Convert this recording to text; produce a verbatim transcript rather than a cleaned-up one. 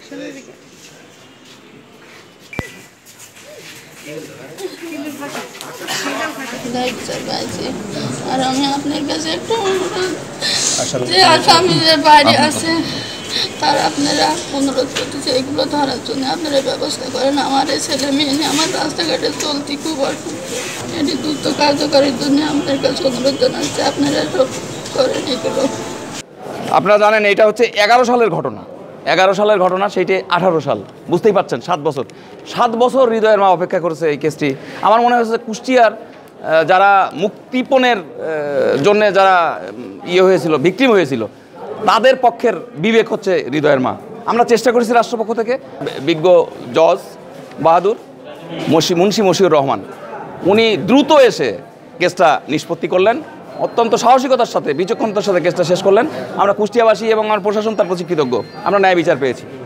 আর আমি আপনার কাছে একটু অনুরোধ, যে আসামি যে বাড়ি আছে তার আপনারা অনুরোধ করতেছে এগুলো ধরার জন্য আপনারা ব্যবস্থা করেন। আমার এই ছেলে মেয়ে নিয়ে আমার রাস্তাঘাটে চলতি খুব অসুস্থ, এটি দ্রুত কার্যকরীর জন্য আপনার কাছে অনুরোধ জানাচ্ছি, আপনারা সব করেন এগুলো। আপনারা জানেন এটা হচ্ছে এগারো সালের ঘটনা, এগারো সালের ঘটনা, সেইটি আঠারো সাল, বুঝতেই পারছেন সাত বছর সাত বছর হৃদয়ের মা অপেক্ষা করেছে এই কেসটি। আমার মনে হচ্ছে কুষ্টিয়ার যারা মুক্তিপণের জন্য যারা ইয়ে হয়েছিল, ভিকটিম হয়েছিল, তাদের পক্ষের বিবেক হচ্ছে হৃদয়ের মা। আমরা চেষ্টা করেছি রাষ্ট্রপক্ষ থেকে, বিজ্ঞ জজ বাহাদুর মশি মুন্সি মশিউর রহমান উনি দ্রুত এসে কেসটা নিষ্পত্তি করলেন, অত্যন্ত সাহসিকতার সাথে বিচক্ষণতার সাথে কেসটা শেষ করলেন। আমরা কুষ্টিয়াবাসী এবং আমার প্রশাসন তার প্রতি কৃতজ্ঞ। আমরা ন্যায় বিচার পেয়েছি।